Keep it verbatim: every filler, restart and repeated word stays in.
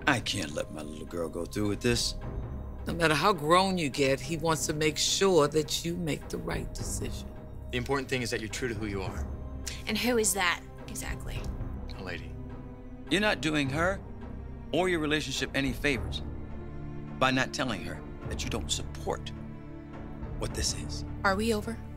I can't let my little girl go through with this. No matter how grown you get, he wants to make sure that you make the right decision. The important thing is that you're true to who you are. And who is that, exactly? A lady. You're not doing her or your relationship any favors by not telling her that you don't support what this is. Are we over?